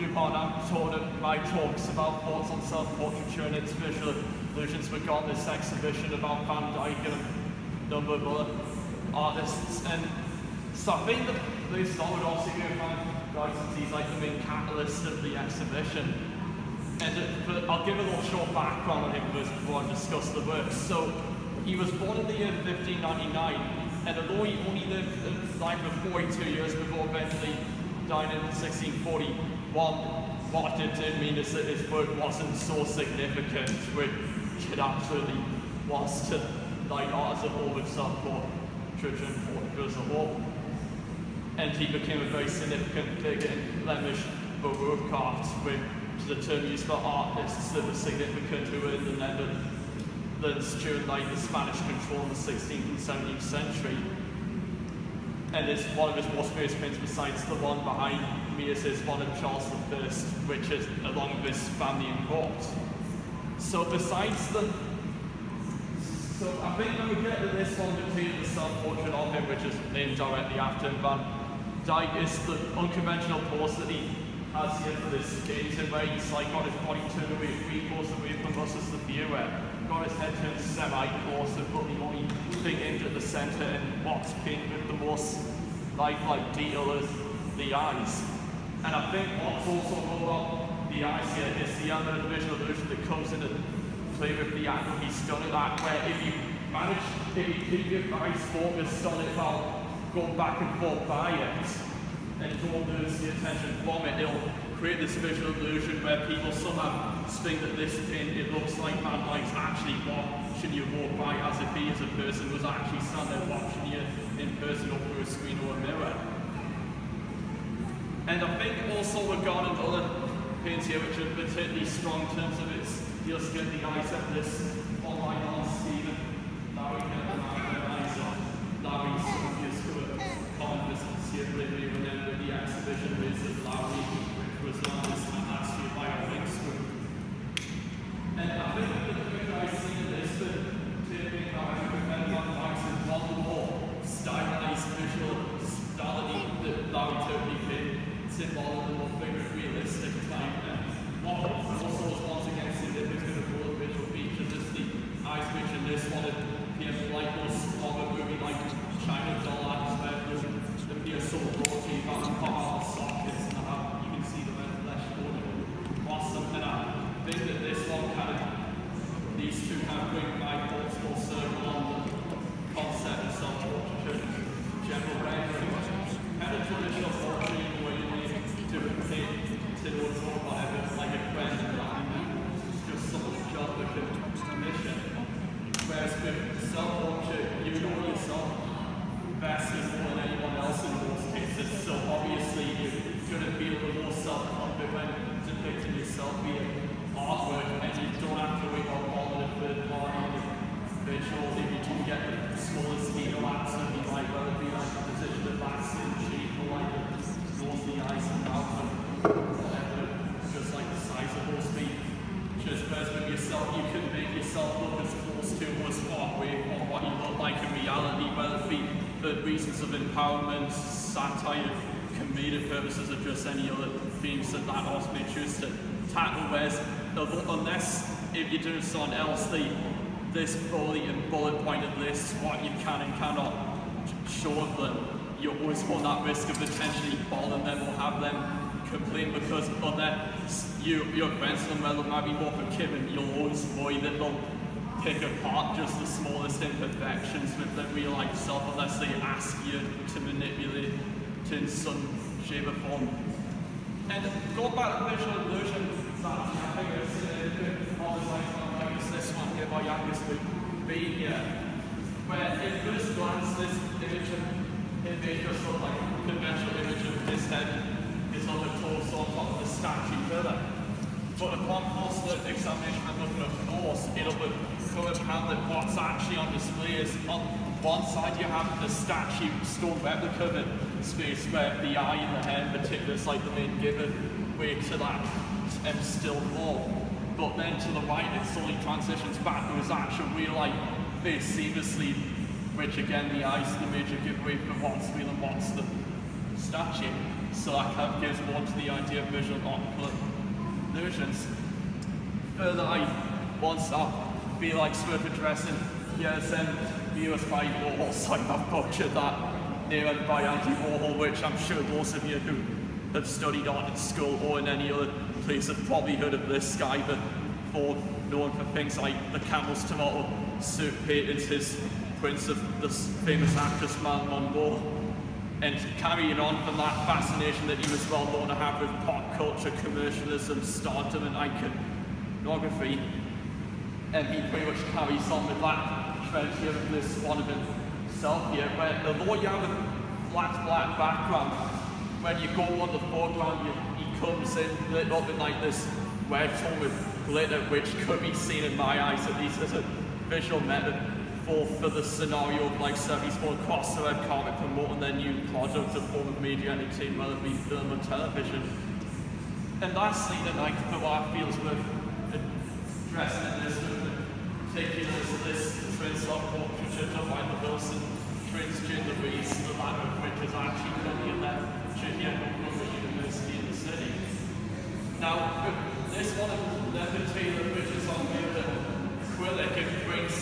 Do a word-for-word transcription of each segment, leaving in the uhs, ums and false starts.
upon I'm sort of my talks about thoughts on self-portraiture and its visual illusions. We've got this exhibition about Van Dyck and a number of other artists, and so I think that this song would also be a Van Dyck since he's like the main catalyst of the exhibition. And uh, but I'll give a little short background on him first before I discuss the works. So he was born in the year fifteen ninety-nine, and although he only lived a life of forty-two years before eventually died in sixteen forty-one, what it did mean is that his work wasn't so significant, which it absolutely was to like art as a whole, with self-portraiture and portraiture as a whole. And he became a very significant figure in Flemish Baroque art, which is a term used for artists that were significant who were in the Netherlands during like the Spanish control in the sixteenth and seventeenth century. And it's one of his most famous prints, besides the one behind me, is his one of Charles the First, which is along with his family and court. So besides the, so I think when we get to this one, between the self-portrait of him, which is named directly after him, Van Dyck, is the unconventional pose that he has here for this painting, where he's like got his body turned away three quarters away from us as the viewer, got his head turned semi-close and put the only thing aimed at the centre, and what's painted with the most lifelike detail is the eyes. And I think what's also cool about the eyes here is the element of visual illusion that comes into play with the angle he's done it at, where if you manage, if you keep your eyes focused on it while going back and forth by it, and don't lose the attention from it, it'll create this visual illusion where people somehow think that this thing, it looks like Van Dyck's actually watching you walk by, as if he as a person was actually standing there watching you in person or through a screen or a mirror. And I think also we've got another paints here which are particularly strong in terms of its deals with the eyes of this online on Stephen Larry eyes of Larry Soldiers, who are common visitors here. Maybe remember the exhibition with Larry, which was on this time last year by our links group. And I think that the thing I've seen in this, but taking our remember on Dyck's is one more stylized visual stylity that Larry totally paid. Symbol and more figure realistic type, and what also is once again significant of all the visual features is the eyes, which in this one appear like those of a movie like China Doll eyes, where they appear so broad, you can't pop out the sockets and have, you can see the red flesh bone across them. And I think that this one kind of, these two kind of bring my thoughts full circle on the concept of self-portraiture, general rendering, kind of traditional portrait where you to take to or whatever, like a friend, it's just someone's job that can commission. Whereas with self-portrait, you know yourself best more than anyone else in most cases, so obviously you're going to feel the more self-confident when depicting yourself via artwork, and you don't have to wait on all the third party visuals. If you do get the smallest scale, absolutely might well be like a position of vaccine shape or like a the eyes and mouth and whatever, just like the size of those feet. Just whereas with yourself, you can make yourself look as close to or as far away from what you look like in reality, whether it be for reasons of empowerment, satire, comedic purposes, or just any other themes that that also may choose to tackle. Whereas unless if you're doing something else, the this bully and bullet pointed list what you can and cannot show them, you always run that risk of potentially bothering them or have them complain, because unless you, your friends and them might be more forgiving, you'll always worry that they'll pick apart just the smallest imperfections with their real life self unless they ask you to manipulate it in some shape or form. And going back to visual illusion, I think it's all the time like it's this one here by youngest would be here, where at first glance this image of it may just look like a conventional image of his head is on the torso on top of the statue further. But upon closer examination and looking at close, it'll become apparent that what's actually on display is on one side you have the statue stone replica of it, space where the eye and the hair in particular is like the main given way to that um, still form. But then to the right it slowly transitions back to his actual real life face seamlessly, which again the eye's the major giveaway for what's real and what's the statue. So that kind of gives more to the idea of visual optical illusions. Further, I once I feel like sort of addressing here's um, views by Warhol, so I've butchered that name by Andy Warhol, which I'm sure those of you who have studied art at school or in any other place have probably heard of this guy, but for known for things like the Campbell's Tomato Soup paintings, his prints of the famous actress Marilyn Monroe, and carrying on from that fascination that he was well known to have with pop culture, commercialism, stardom and iconography, and he pretty much carries on with that trend here with this one of himself here, where although you have a flat black background, when you go on the foreground, you, he comes in lit up in like this red tone with glitter, which could be seen in my eyes at least as a visual metaphor for the scenario of like seventies more across the red carpet promoting their new product, a form of media entertainment, whether it be film or television. And lastly, then like for what I feel is worth addressing in this particular is this trend self-portraiture done by the Wilson Prince Jane Louise, the latter of which is actually currently in that Chicago University in the city. Now, this one of the particular which is on with the acrylic, it brings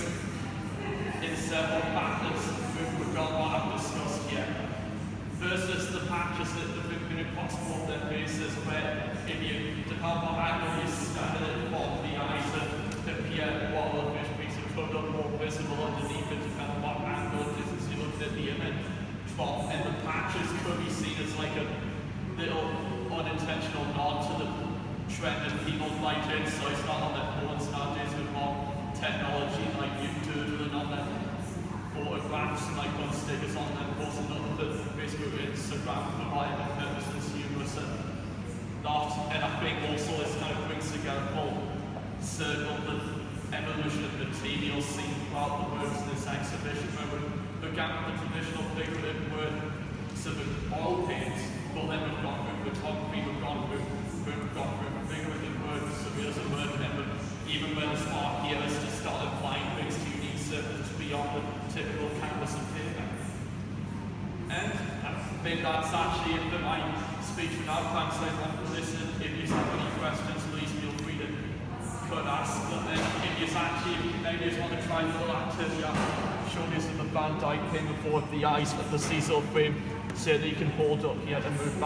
in several factors we've got what I've discussed here. First is the patches that have been across both their faces, where if you depend on what angle you stand it from, the eyes that appear what the fish piece of could look more visible underneath it, depending on what angle it is as you look at the image from. And the patches could be seen as like a little unintentional nod to the trend of people like it, so it's not on their phones nowadays with more technology like YouTube and on their photographs and like on stickers on their posts and on the Facebook and Instagram for whatever purposes, humorous and not. And I think also this kind of brings together full circle the evolution of materials seen throughout the works in this exhibition, where we began with the traditional figurative work of oil paints, but then we've gone through photography, we've gone through, we've gone through figurative work, surrealism work, and then even when it's art here is to start applying things to unique surfaces beyond the typical canvas and paper. And I think that's actually it for my speech for now. Thanks everyone for listening. If you have any questions, please feel free to could ask them. And if you actually, if maybe you just want to try a little activity, I've shown you some of the Van Dyck thing before the eyes with the Cecil frame, so that you can hold up here and move back.